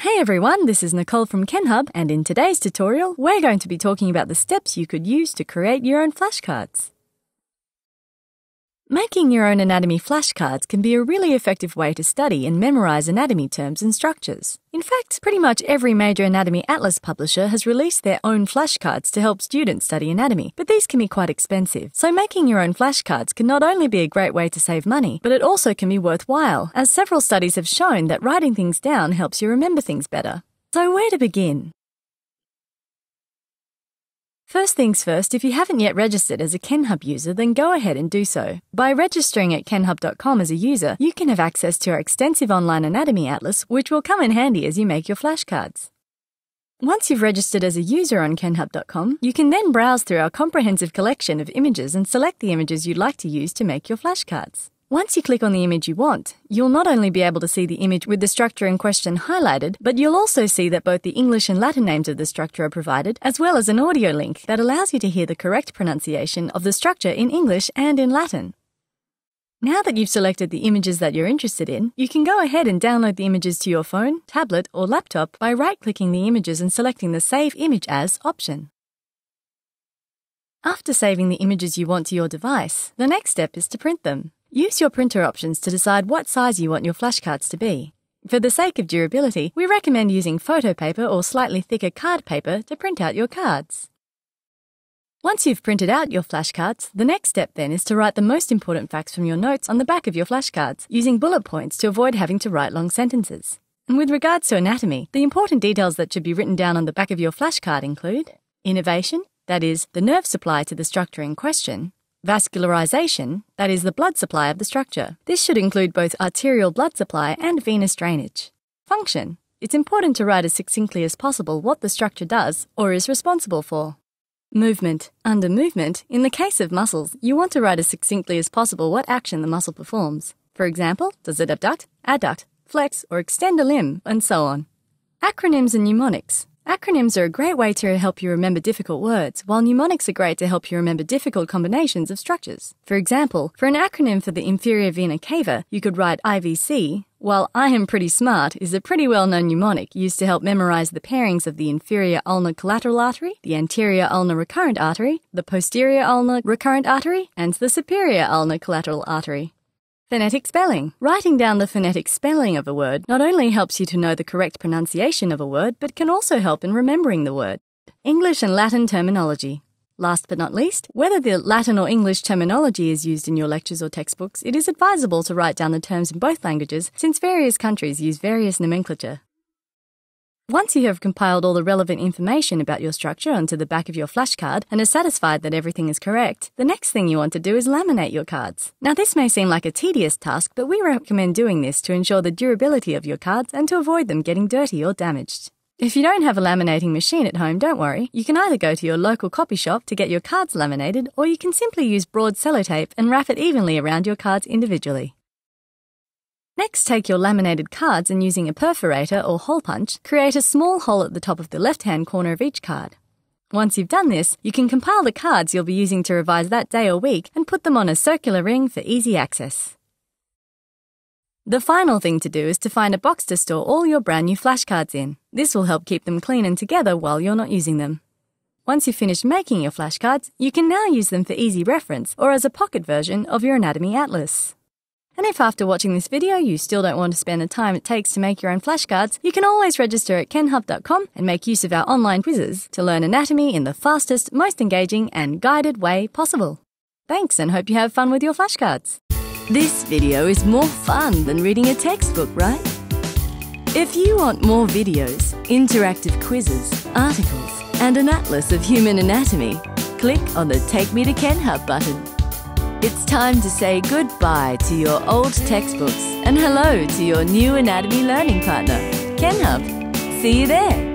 Hey everyone, this is Nicole from Kenhub, and in today's tutorial, we're going to be talking about the steps you could use to create your own flashcards. Making your own anatomy flashcards can be a really effective way to study and memorize anatomy terms and structures. In fact, pretty much every major anatomy atlas publisher has released their own flashcards to help students study anatomy, but these can be quite expensive. So making your own flashcards can not only be a great way to save money, but it also can be worthwhile, as several studies have shown that writing things down helps you remember things better. So where to begin? First things first, if you haven't yet registered as a Kenhub user, then go ahead and do so. By registering at kenhub.com as a user, you can have access to our extensive online anatomy atlas, which will come in handy as you make your flashcards. Once you've registered as a user on kenhub.com, you can then browse through our comprehensive collection of images and select the images you'd like to use to make your flashcards. Once you click on the image you want, you'll not only be able to see the image with the structure in question highlighted, but you'll also see that both the English and Latin names of the structure are provided, as well as an audio link that allows you to hear the correct pronunciation of the structure in English and in Latin. Now that you've selected the images that you're interested in, you can go ahead and download the images to your phone, tablet, or laptop by right-clicking the images and selecting the Save Image As option. After saving the images you want to your device, the next step is to print them. Use your printer options to decide what size you want your flashcards to be. For the sake of durability, we recommend using photo paper or slightly thicker card paper to print out your cards. Once you've printed out your flashcards, the next step then is to write the most important facts from your notes on the back of your flashcards, using bullet points to avoid having to write long sentences. And with regards to anatomy, the important details that should be written down on the back of your flashcard include innervation, that is, the nerve supply to the structure in question; vascularization, that is the blood supply of the structure. This should include both arterial blood supply and venous drainage. Function. It's important to write as succinctly as possible what the structure does or is responsible for. Movement. Under movement, in the case of muscles, you want to write as succinctly as possible what action the muscle performs. For example, does it abduct, adduct, flex, or extend a limb, and so on. Acronyms and mnemonics. Acronyms are a great way to help you remember difficult words, while mnemonics are great to help you remember difficult combinations of structures. For example, for an acronym for the inferior vena cava, you could write IVC, while I am pretty smart is a pretty well-known mnemonic used to help memorize the pairings of the inferior ulnar collateral artery, the anterior ulnar recurrent artery, the posterior ulnar recurrent artery, and the superior ulnar collateral artery. Phonetic spelling. Writing down the phonetic spelling of a word not only helps you to know the correct pronunciation of a word, but can also help in remembering the word. English and Latin terminology. Last but not least, whether the Latin or English terminology is used in your lectures or textbooks, it is advisable to write down the terms in both languages, since various countries use various nomenclature. Once you have compiled all the relevant information about your structure onto the back of your flashcard and are satisfied that everything is correct, the next thing you want to do is laminate your cards. Now, this may seem like a tedious task, but we recommend doing this to ensure the durability of your cards and to avoid them getting dirty or damaged. If you don't have a laminating machine at home, don't worry. You can either go to your local copy shop to get your cards laminated, or you can simply use broad sellotape and wrap it evenly around your cards individually. Next, take your laminated cards and using a perforator or hole punch, create a small hole at the top of the left-hand corner of each card. Once you've done this, you can compile the cards you'll be using to revise that day or week and put them on a circular ring for easy access. The final thing to do is to find a box to store all your brand new flashcards in. This will help keep them clean and together while you're not using them. Once you've finished making your flashcards, you can now use them for easy reference or as a pocket version of your anatomy atlas. And if after watching this video you still don't want to spend the time it takes to make your own flashcards, you can always register at kenhub.com and make use of our online quizzes to learn anatomy in the fastest, most engaging and guided way possible. Thanks, and hope you have fun with your flashcards. This video is more fun than reading a textbook, right? If you want more videos, interactive quizzes, articles, and an atlas of human anatomy, click on the Take Me to Kenhub button. It's time to say goodbye to your old textbooks and hello to your new anatomy learning partner, Kenhub. See you there!